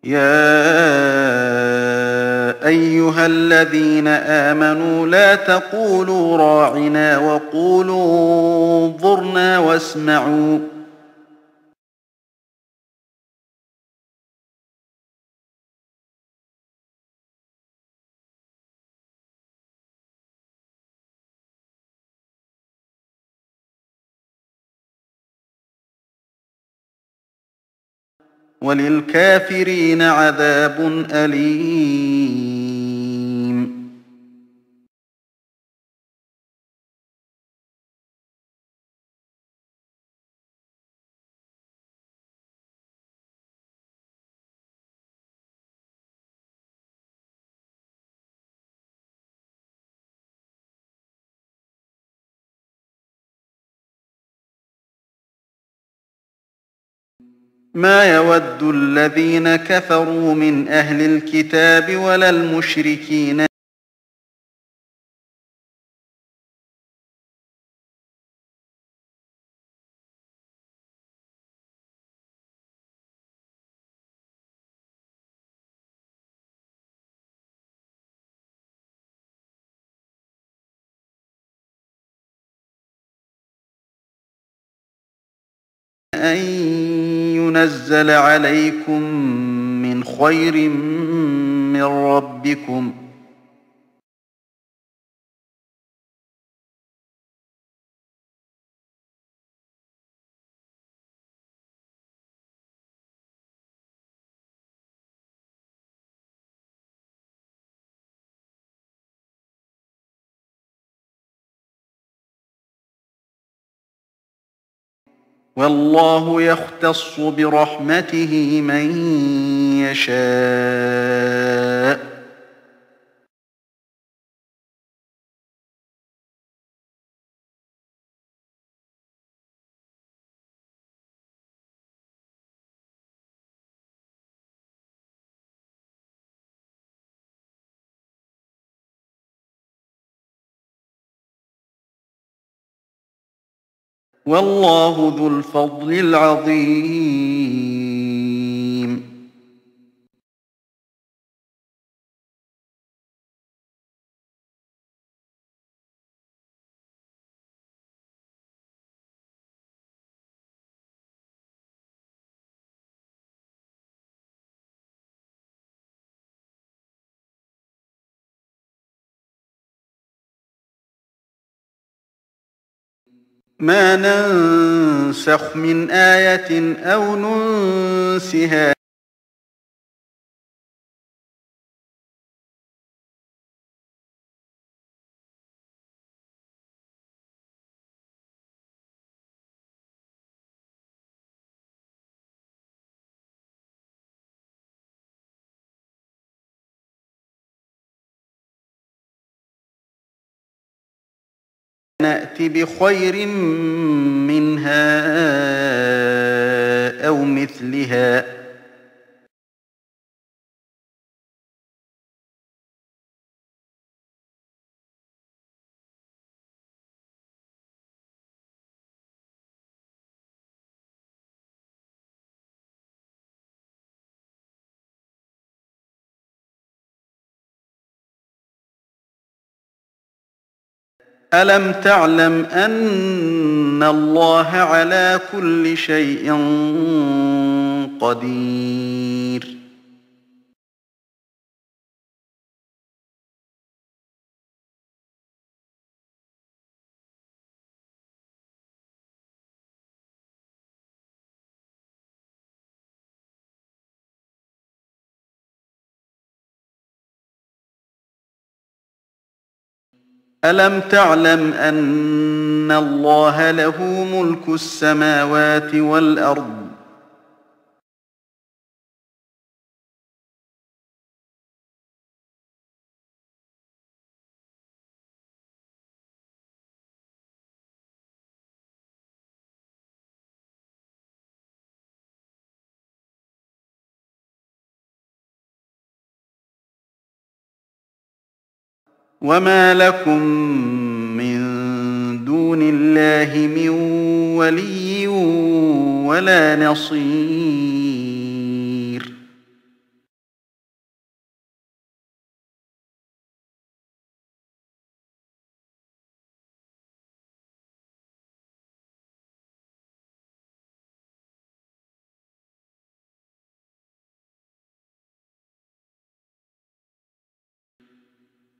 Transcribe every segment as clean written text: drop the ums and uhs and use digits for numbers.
يا أيها الذين آمنوا لا تقولوا راعنا وقولوا انظرنا واسمعوا وللكافرين عذاب أليم. ما يود الذين كفروا من أهل الكتاب ولا المشركين أن ينزل عليكم من خير من ربكم والله يختص برحمته من يشاء والله ذو الفضل العظيم. ما ننسخ من آية أو ننسها نأت بخير منها أو مثلها ألم تعلم أن الله على كل شيء قدير ألم تعلم أن الله له ملك السماوات والأرض وما لكم من دون الله من ولي ولا نصير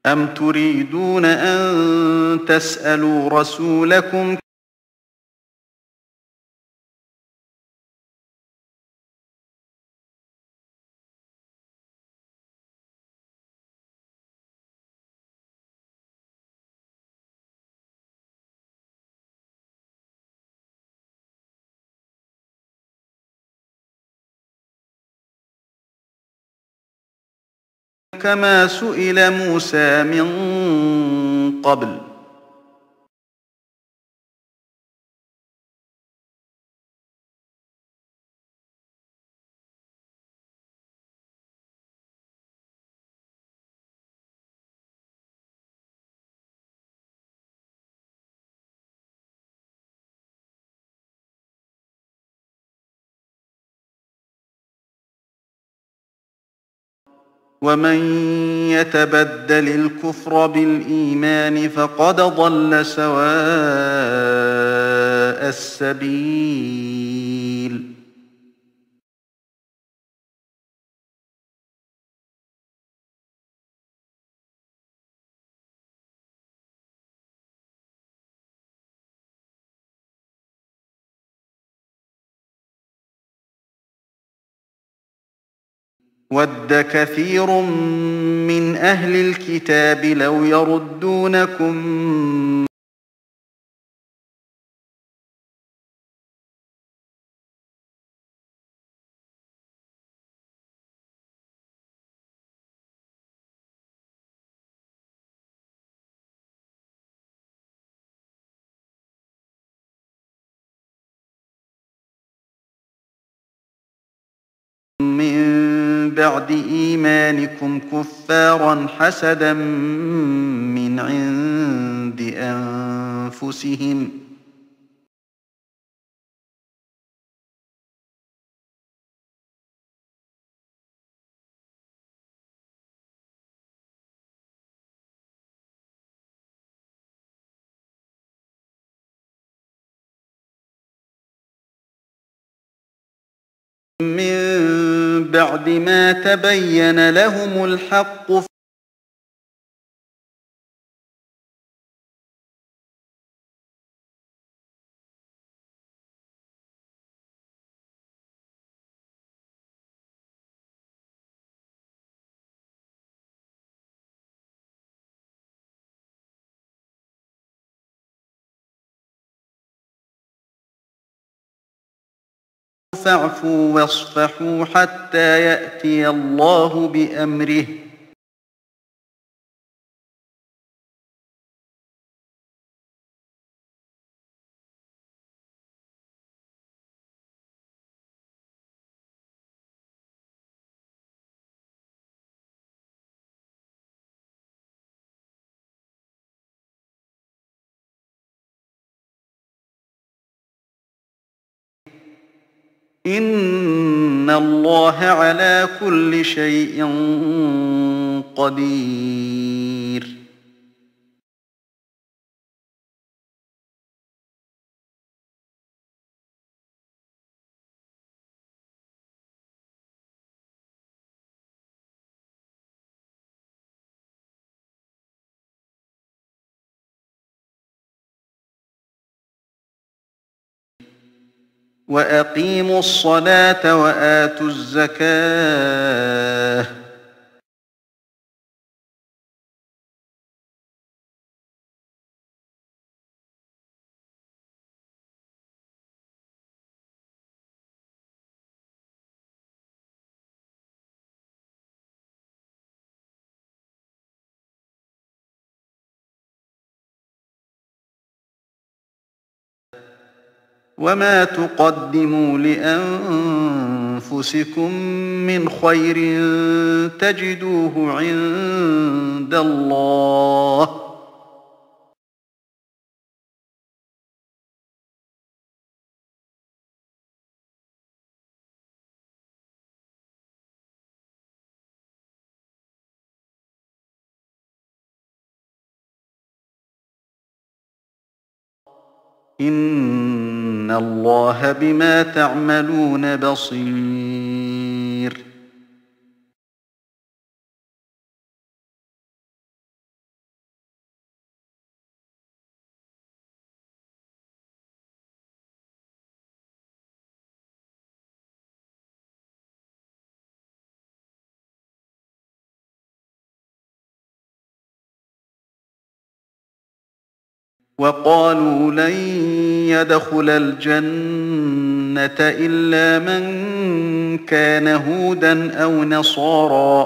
أَمْ تُرِيدُونَ أَن تَسْأَلُوا رَسُولَكُمْ كَمَا سُئِلَ مُوسَىٰ مِن قَبْلُ ۗ وَمَن يَتَبَدَّلِ الْكُفْرَ بِالْإِيمَانِ فَقَدْ ضَلَّ سَوَاءَ السَّبِيلِ وَدَّ كَثِيرٌ مِّنْ أَهْلِ الْكِتَابِ لَوْ يَرُدُّونَكُم مِّن بَعْدِ إِيمَانِكُمْ كُفَّارًا حَسَدًا مِّنْ عِندِ أَنفُسِهِم ۗ مِّن بَعْدِ مَا تَبَيَّنَ لَهُمُ الْحَقُّ فَاعْفُوا وَاصْفَحُوا حَتَّىٰ يَأْتِيَ اللَّهُ بِأَمْرِهِ ۗ إِنَّ اللَّهَ عَلَىٰ كُلِّ شَيْءٍ قَدِيرٌ وَأَقِيمُوا الصَّلَاةَ وَآتُوا الزَّكَاةَ ۚ وَمَا تُقَدِّمُوا لِأَنفُسِكُم مِّنْ خَيْرٍ تَجِدُوهُ عِندَ اللَّهِ ۗ إِنَّ اللَّهَ بِمَا تَعْمَلُونَ بَصِيرٌ وقالوا لن يدخل الجنة إلا من كان هودا أو نصارى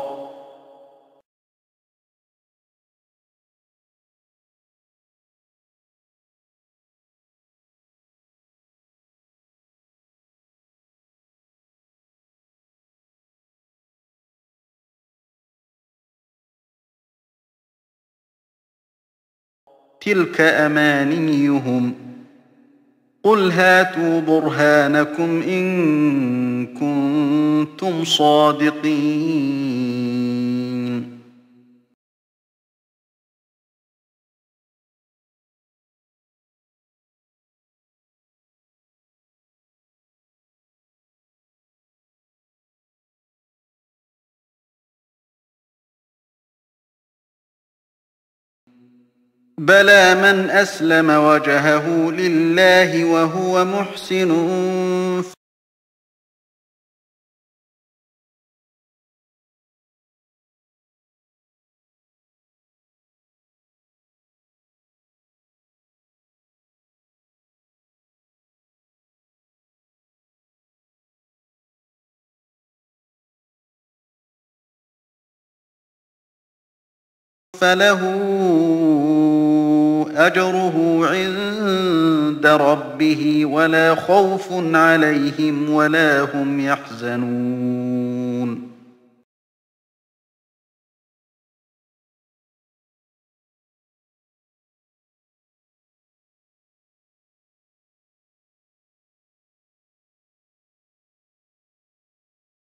تلك أمانيهم قل هاتوا برهانكم إن كنتم صادقين بلى من أسلم وجهه لله وهو محسن فله أجره عند ربه ولا خوف عليهم ولا هم يحزنون